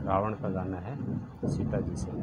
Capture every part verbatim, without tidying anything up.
रावण का गाना है सीता जी से।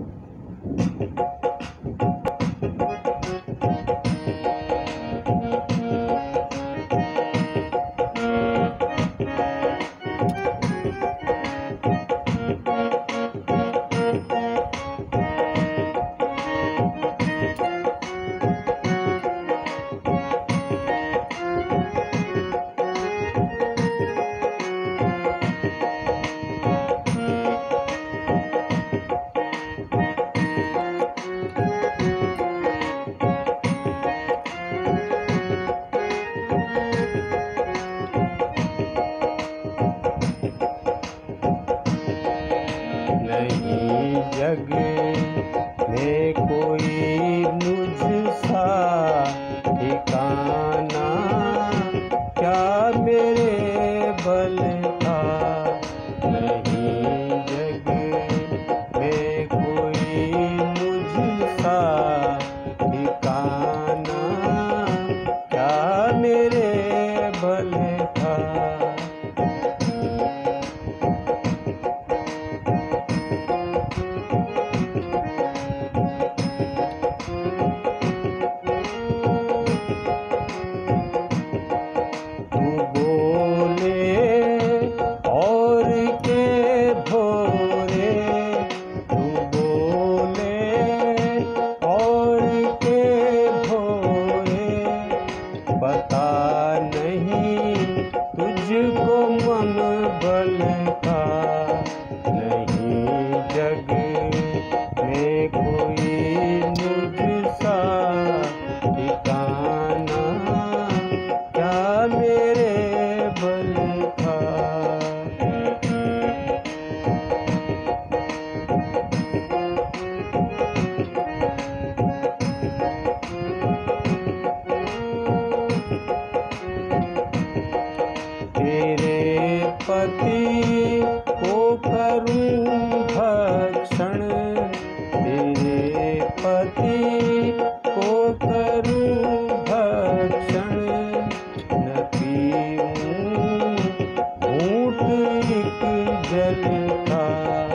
नहीं जग में कोई मुझसा ठिकाना, क्या मेरे बल का। नहीं जग में कोई मुझसा ठिकाना, क्या मेरे बल का। पता नहीं तुझको मन बल का। नहीं जग में कोई मुझसा ठिकाना, क्या मेरे बल का। तेरे पति को करूं भक्षण, तेरे पति को करूं भक्षण। न पीऊं घूंट एक जल का।